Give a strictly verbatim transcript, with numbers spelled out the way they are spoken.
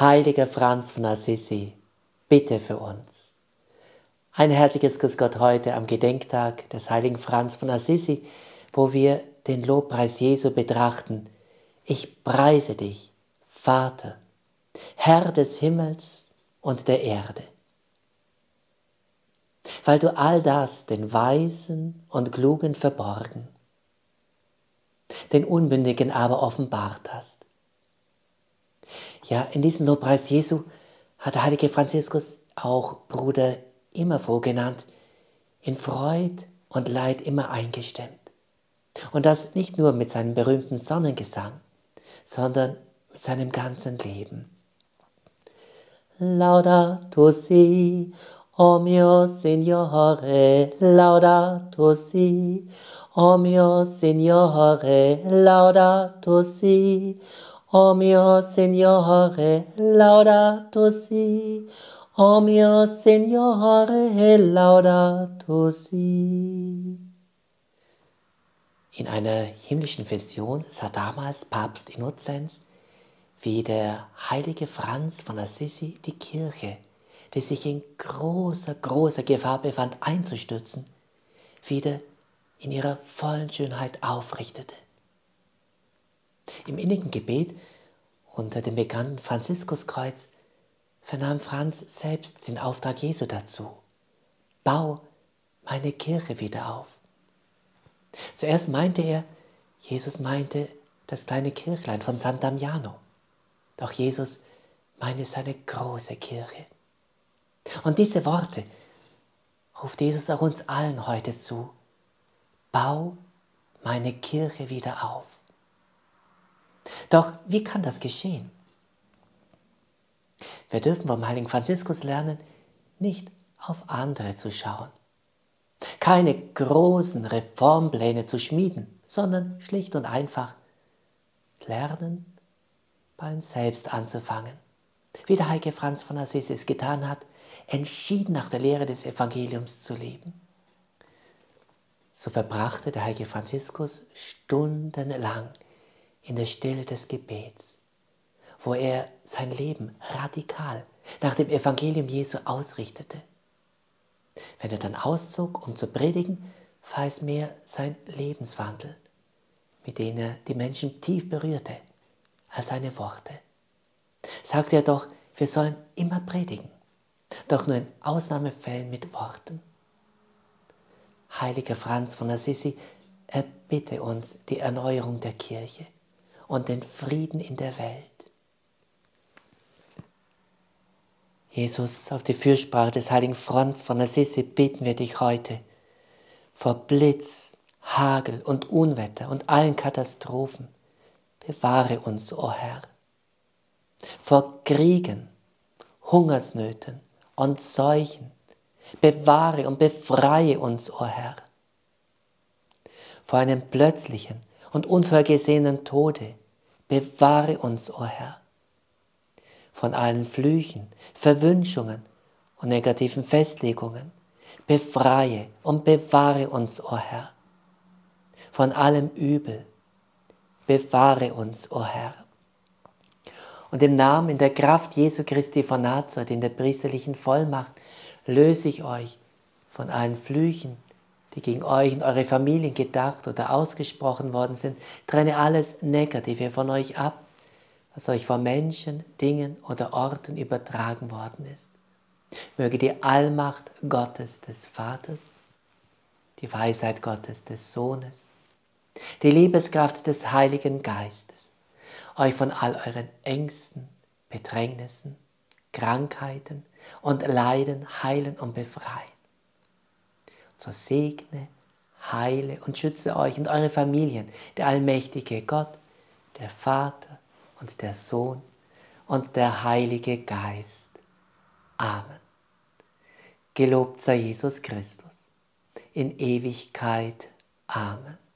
Heiliger Franz von Assisi, bitte für uns. Ein herzliches Grüß Gott heute am Gedenktag des heiligen Franz von Assisi, wo wir den Lobpreis Jesu betrachten. Ich preise dich, Vater, Herr des Himmels und der Erde, weil du all das den Weisen und Klugen verborgen, den Unmündigen aber offenbart hast. Ja, in diesem Lobpreis Jesu hat der heilige Franziskus auch Bruder Immerfroh genannt, in Freud und Leid immer eingestimmt. Und das nicht nur mit seinem berühmten Sonnengesang, sondern mit seinem ganzen Leben. Laudato si, o mio Signore, laudato si, o mio Signore, laudato si, o mio Signore, laudato si, o mio Signore, laudato si. In einer himmlischen Vision sah damals Papst Innozenz, wie der heilige Franz von Assisi die Kirche, die sich in großer, großer Gefahr befand, einzustürzen, wieder in ihrer vollen Schönheit aufrichtete. Im innigen Gebet unter dem bekannten Franziskuskreuz vernahm Franz selbst den Auftrag Jesu dazu: Bau meine Kirche wieder auf. Zuerst meinte er, Jesus meinte das kleine Kirchlein von San Damiano. Doch Jesus meinte seine große Kirche. Und diese Worte ruft Jesus auch uns allen heute zu: Bau meine Kirche wieder auf. Doch wie kann das geschehen? Wir dürfen vom heiligen Franziskus lernen, nicht auf andere zu schauen, keine großen Reformpläne zu schmieden, sondern schlicht und einfach lernen, bei uns selbst anzufangen. Wie der heilige Franz von Assisi es getan hat, entschieden nach der Lehre des Evangeliums zu leben. So verbrachte der heilige Franziskus stundenlang in der Stille des Gebets, wo er sein Leben radikal nach dem Evangelium Jesu ausrichtete. Wenn er dann auszog, um zu predigen, war es mehr sein Lebenswandel, mit dem er die Menschen tief berührte, als seine Worte. Sagte er doch, wir sollen immer predigen, doch nur in Ausnahmefällen mit Worten. Heiliger Franz von Assisi, erbitte uns die Erneuerung der Kirche und den Frieden in der Welt. Jesus, auf die Fürsprache des heiligen Franz von Assisi bitten wir dich heute, vor Blitz, Hagel und Unwetter und allen Katastrophen, bewahre uns, o Herr. Vor Kriegen, Hungersnöten und Seuchen, bewahre und befreie uns, o Herr. Vor einem plötzlichen und unvorhergesehenen Tode, bewahre uns, o Herr. Von allen Flüchen, Verwünschungen und negativen Festlegungen, befreie und bewahre uns, o Herr. Von allem Übel, bewahre uns, o Herr. Und im Namen, in der Kraft Jesu Christi von Nazareth, in der priesterlichen Vollmacht, löse ich euch von allen Flüchen, die gegen euch und eure Familien gedacht oder ausgesprochen worden sind. Trenne alles Negative von euch ab, was euch von Menschen, Dingen oder Orten übertragen worden ist. Möge die Allmacht Gottes des Vaters, die Weisheit Gottes des Sohnes, die Liebeskraft des Heiligen Geistes euch von all euren Ängsten, Bedrängnissen, Krankheiten und Leiden heilen und befreien. So segne, heile und schütze euch und eure Familien, der allmächtige Gott, der Vater und der Sohn und der Heilige Geist. Amen. Gelobt sei Jesus Christus in Ewigkeit. Amen.